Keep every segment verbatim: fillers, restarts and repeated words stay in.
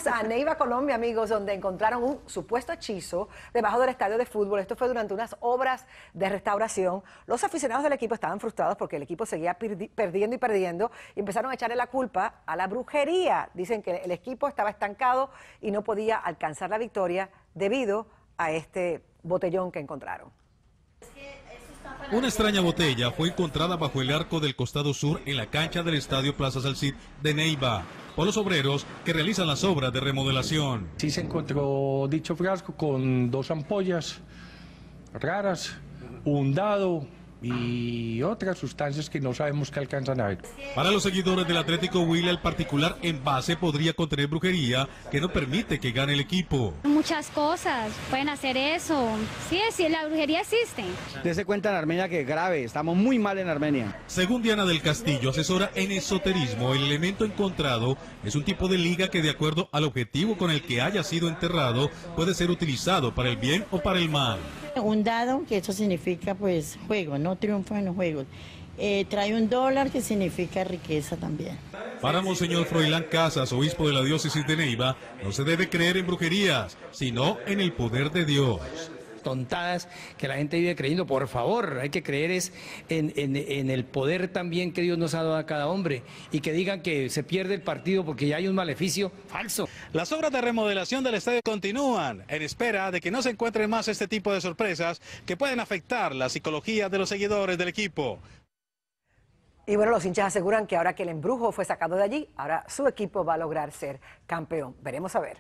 Vamos a Neiva, Colombia, amigos, donde encontraron un supuesto hechizo debajo del estadio de fútbol. Esto fue durante unas obras de restauración. Los aficionados del equipo estaban frustrados porque el equipo seguía perdiendo y perdiendo y empezaron a echarle la culpa a la brujería. Dicen que el equipo estaba estancado y no podía alcanzar la victoria debido a este botellón que encontraron. Una extraña botella fue encontrada bajo el arco del costado sur en la cancha del estadio Plaza Salcid de Neiva por los obreros que realizan las obras de remodelación. Sí se encontró dicho frasco con dos ampollas raras, un dado y otras sustancias que no sabemos qué alcanzan a ver. Para los seguidores del Atlético Huila, el particular envase podría contener brujería que no permite que gane el equipo. Muchas cosas pueden hacer eso. Sí, sí, la brujería existe. Dese cuenta en Armenia que es grave, estamos muy mal en Armenia. Según Diana del Castillo, asesora en esoterismo, el elemento encontrado es un tipo de liga que, de acuerdo al objetivo con el que haya sido enterrado, puede ser utilizado para el bien o para el mal. Un dado, que eso significa pues juego, no triunfo en los juegos. Eh, trae un dólar, que significa riqueza también. Para Monseñor Froilán Casas, obispo de la diócesis de Neiva, no se debe creer en brujerías, sino en el poder de Dios. Tontadas que la gente vive creyendo, por favor, hay que creer es en, en, en el poder también que Dios nos ha dado a cada hombre, y que digan que se pierde el partido porque ya hay un maleficio, falso. Las obras de remodelación del estadio continúan en espera de que no se encuentren más este tipo de sorpresas que pueden afectar la psicología de los seguidores del equipo. Y bueno, los hinchas aseguran que ahora que el embrujo fue sacado de allí, ahora su equipo va a lograr ser campeón. Veremos a ver.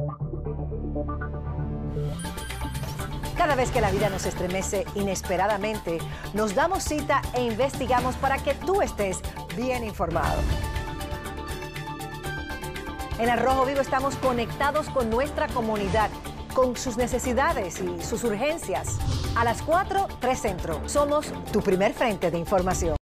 Cada vez que la vida nos estremece inesperadamente, nos damos cita e investigamos para que tú estés bien informado. En Al Rojo Vivo estamos conectados con nuestra comunidad, con sus necesidades y sus urgencias. A las cuatro, tres Centro. Somos tu primer frente de información.